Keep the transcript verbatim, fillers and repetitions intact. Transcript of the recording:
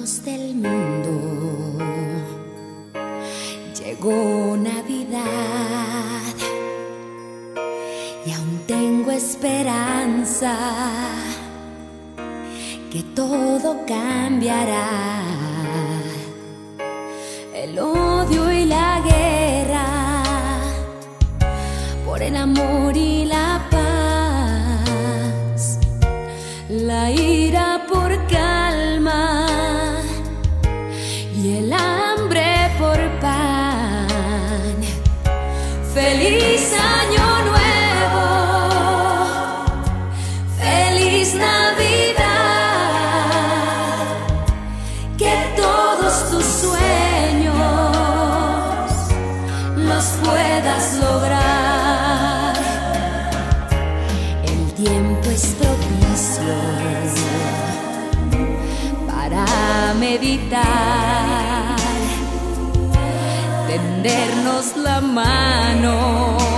rincones del mundo llegó Navidad y aún tengo esperanza que todo cambiará. El odio y la guerra por el amor y la paz, la ira por calma y el hambre por pan. Feliz año nuevo, feliz Navidad, que todos tus sueños los puedas lograr. El tiempo es propicio para meditar, tendernos la mano